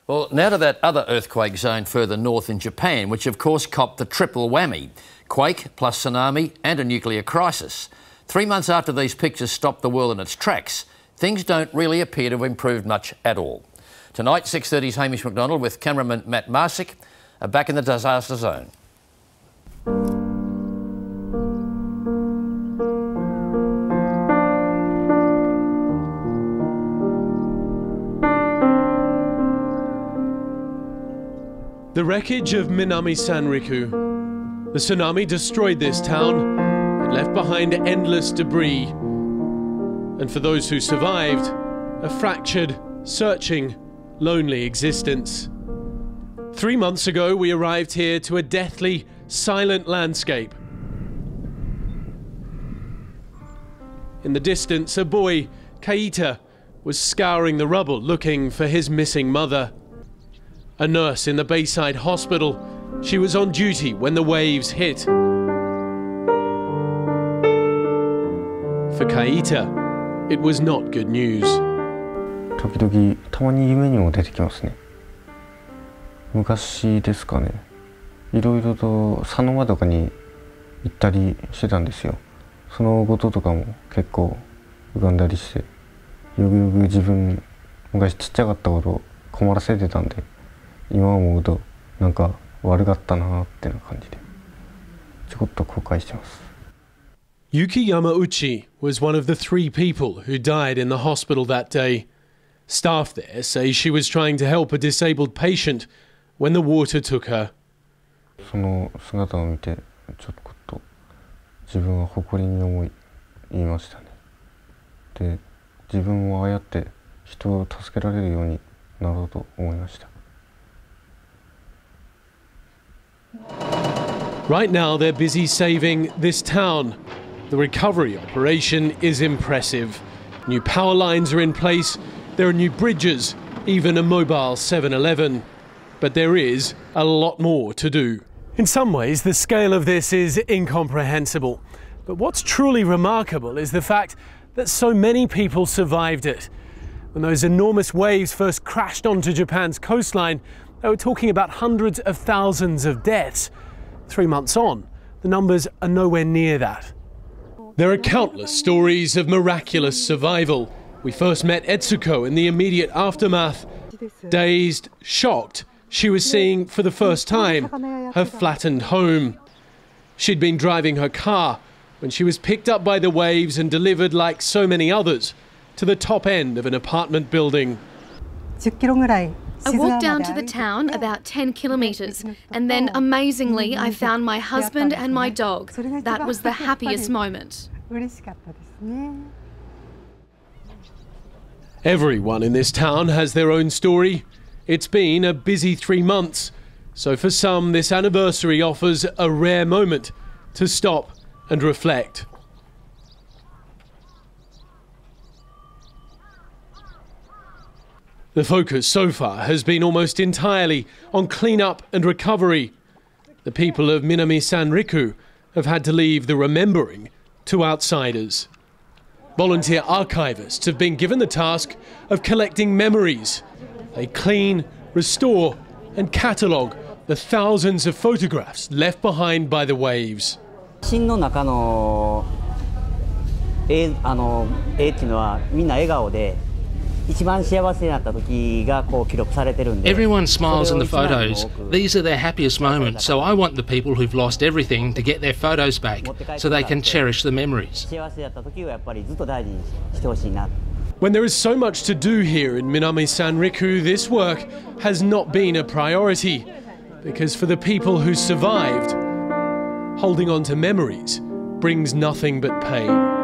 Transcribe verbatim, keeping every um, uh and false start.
Well, now to that other earthquake zone further north in Japan, which of course copped the triple whammy. Quake plus tsunami and a nuclear crisis. Three months after these pictures stopped the world in its tracks, things don't really appear to have improved much at all. Tonight, six thirty's Hamish McDonald with cameraman Matt Marsick are back in the disaster zone. The wreckage of Minami Sanriku. The tsunami destroyed this town. It left behind endless debris. And for those who survived, a fractured, searching, lonely existence. Three months ago, we arrived here to a deathly, silent landscape. In the distance, a boy, Kaita, was scouring the rubble looking for his missing mother. A nurse in the Bayside Hospital. She was on duty when the waves hit. For Kaita, it was not good news. 時々たまに夢にも出てきますね。昔ですかね。いろいろと佐野間とかに行ったりしてたんですよ。そのこととかも結構浮かんだりして、よくよく自分昔ちっちゃかった頃困らせてたんで。 今思うとなんか悪かったなってな感じでちょっと後悔してます。 Yuki Yamauchi was one of the three people who died in the hospital that day. Staff there say she was trying to help a disabled patient when the water took her. その姿を見てちょっと自分は誇りに思い言いましたね。で、自分もああやって人を助けられるようになろうと思いました。 Right now, they're busy saving this town. The recovery operation is impressive. New power lines are in place, there are new bridges, even a mobile seven eleven. But there is a lot more to do. In some ways, the scale of this is incomprehensible. But what's truly remarkable is the fact that so many people survived it. When those enormous waves first crashed onto Japan's coastline, they were talking about hundreds of thousands of deaths. Three months on, the numbers are nowhere near that. There are countless stories of miraculous survival. We first met Etsuko in the immediate aftermath. Dazed, shocked, she was seeing for the first time her flattened home. She'd been driving her car when she was picked up by the waves and delivered, like so many others, to the top end of an apartment building. I walked down to the town about ten kilometres and then, amazingly, I found my husband and my dog. That was the happiest moment. Everyone in this town has their own story. It's been a busy three months, so for some this anniversary offers a rare moment to stop and reflect. The focus so far has been almost entirely on clean-up and recovery. The people of Minami Sanriku have had to leave the remembering to outsiders. Volunteer archivists have been given the task of collecting memories. They clean, restore and catalogue the thousands of photographs left behind by the waves. 芯の中の絵、あの絵っていうのはみんな笑顔で Everyone smiles in the photos. These are their happiest moments, so I want the people who've lost everything to get their photos back so they can cherish the memories. When there is so much to do here in Minami Sanriku, this work has not been a priority, because for the people who survived, holding on to memories brings nothing but pain.